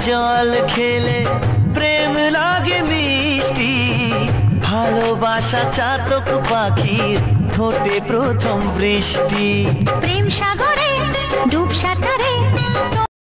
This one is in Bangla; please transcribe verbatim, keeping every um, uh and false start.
জল খেলে প্রেম লাগে মিষ্টি, ভালোবাসা চাতক পাখির ঠোঁটে প্রথম বৃষ্টি। প্রেম সাগরে ডুব সাঁতার